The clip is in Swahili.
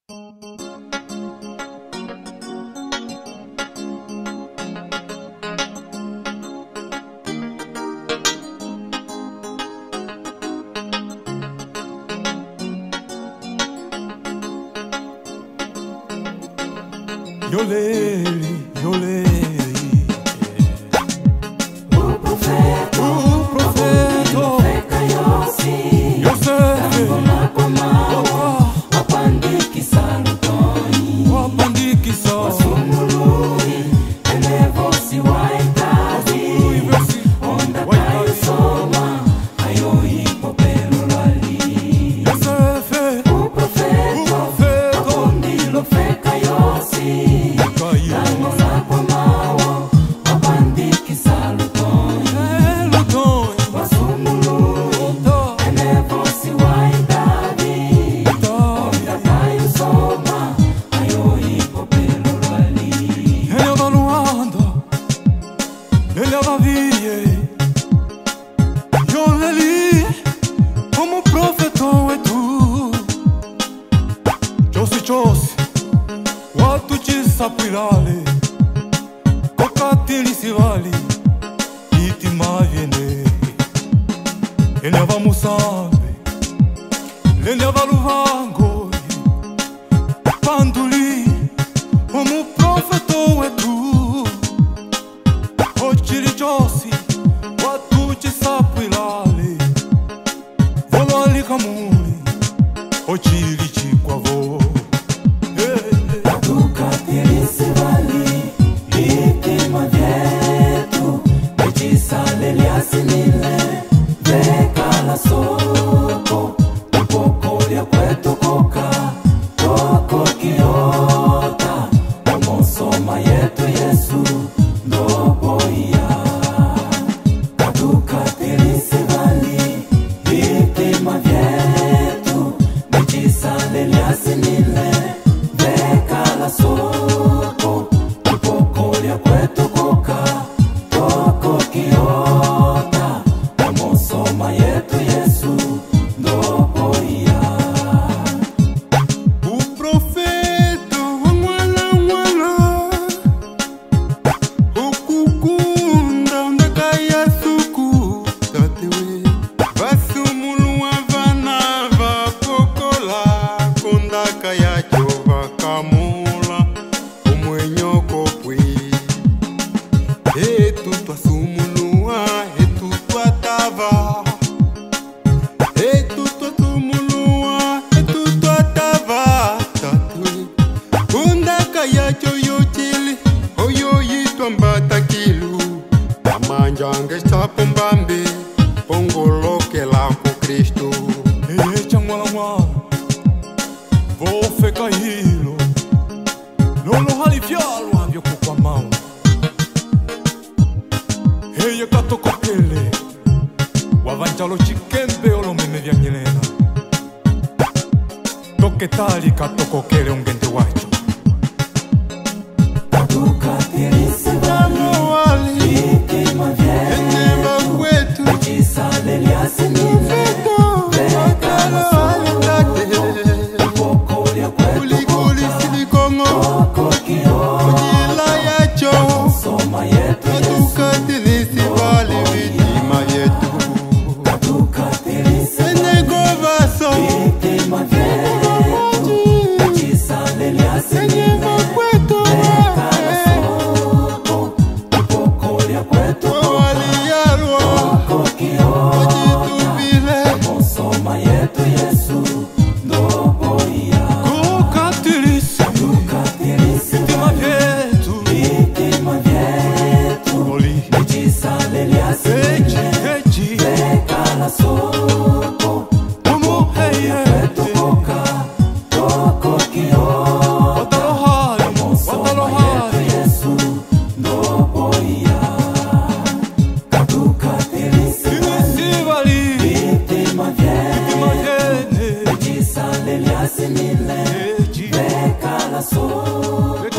Yoleli, yoleli. O profeta, Yosefe, wapandikisa lutoni, wapandikisa wasumului, elevosi waitadi, onda kayosoma, ayo hipo pelolali. Yosefe, O profeta, wakondilo feka yosi, kamola kwa mawo, wapandikisa lutoni, wasumului, elevosi waitadi, onda kayosoma, ayo hipo pelolali. ele da Luanda, ele da Vie. Yoleli, como profeta é tu. Josi, watu chisapilale, kokatili sivali, iti mavene. Ele ava musambe, ele ava luvango, panduli, como profeta é tu. Ochili Josi, watu chisapilale, volo ali kamuli, ochili chikwavo. Tukatirisivali, itima vyetu, echisale asinile, vekala soko, upokolya kwetu koka, toko kiota, omosoma yetu Yesu, ndoboya. Tukatirisivali, itima vyetu, echisale asinile, vekala soko, upokolya kwetu koka, toko kiota, omosoma yetu Yesu, ndoboya. O profeta, o mwala, o kukunda, ondakaya suku, tatewe. Vasumulu avana, vapokola, kondakaya chova kamula, umwenyoko pwi. Etu twasumulua, etu twatava. Etu twasumulua, etu twatava, tatewe. Kondakaya choyo chili, oyo yitwa mbatakilu. Amanjange sapumbambi, pongolokela ku Kristo. Echa mwala mwala, vofeka hilo. Lolo halivyalo ambyo kukwa mau. Heye katokokele, wavanjalo chikembe olomeme vya nyelena. Toketali katokokele ungente wacho. Tukatirisivali, itima vyetu, echisale asinile, vekala soko, upokolya kwetu koka, toko kiota, omosoma yetu Yesu, itima vyetu, echisale asinile, vekala soko, upokolya kwetu koka, toko kiota, omosoma yetu Yesu, ndoboya. Kukatilisa, itima vyetu. Itima vyetu, Oli, echisale asinile, echi, vekala soko, como heye. kwetu koka, toko kiota, Watalohali, omosoma yetu Yesu, ndoboya. Tukatirisivali, Sivali, itima vyetu, imagene, echisale asinile, echi, vekala soko,